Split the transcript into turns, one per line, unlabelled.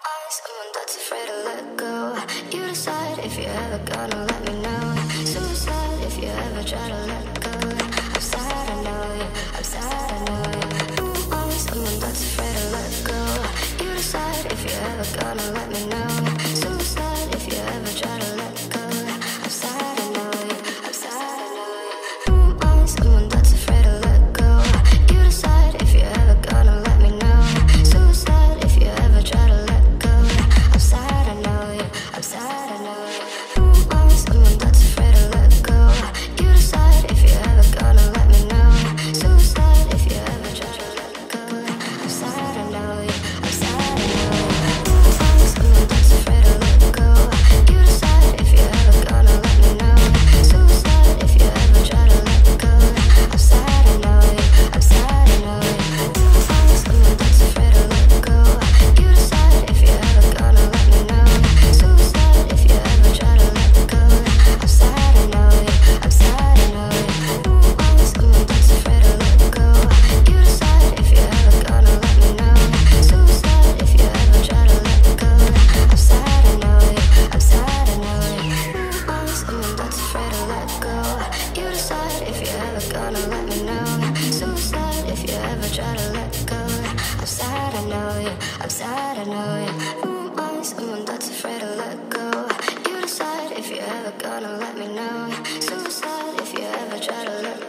I'm someone that's afraid to let go. You decide if you're ever gonna let me know. Suicide if you ever try to let go. I'm sad, I know you. I'm sad, I know you. I'm someone that's afraid to let go. You decide if you're ever gonna let me know. Suicide if you ever try to let go. I'm sad, I know you. I'm sad, I know you. I'm someone that's afraid to let go. You decide if you're ever gonna let me know. Suicide if you ever try to let go. I'm sad, I know you. I'm sad, I know you. I'm someone that's afraid to let go. You decide if you're ever gonna let me know. Suicide if you ever try to let go. I'm sad, I know you. I'm sad, I know you. I'm someone that's afraid to let go. You decide if you're ever gonna let me know. Suicide if you ever try to let go. I'm sad, I know you. I'm sad, I know you. I'm someone that's afraid to let go. You decide if you're ever gonna let me know. Suicide if you ever try to let go. I'm sad, I know you. I'm sad, I know you. I'm someone that's afraid to let go. You decide if you're ever gonna let me know. Suicide if you ever try to let go. I'm sad, I know you. I'm sad, I know you. I'm someone that's afraid to let go. You decide if you're ever gonna let me know. Suicide if you ever try to let go. I'm sad, I know you. I'm sad, I know you. I'm someone that's afraid to let go. You decide if you're ever gonna let me know. Suicide if you ever try to let